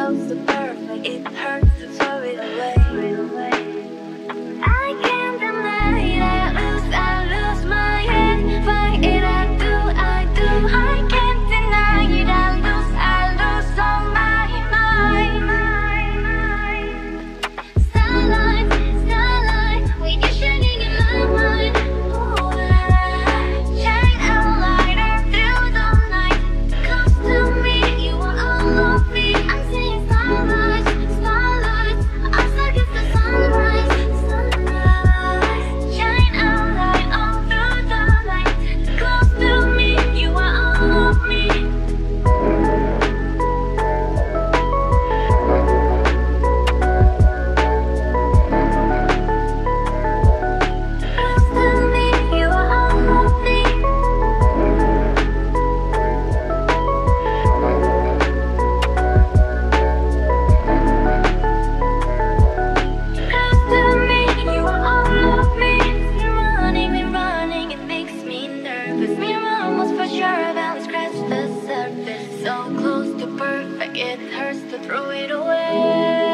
close to perfect. It hurts to throw it away. I can't deny it. I lose my head. Fight it, I do. I can't deny it. I lose all my mind. Starlight, with you shining in my mind. Shine a light up through the night. Close to me, you are all of me. I'm seeing starlight. I'm stuck in the sunrise. Shine a light all through the night. Close to me, you are all of me. Close to me, you are all of me. Close to me, you are all of me. Running, it makes me nervous. We're almost for sure about to scratch the surface. So close to perfect, it hurts to throw it away.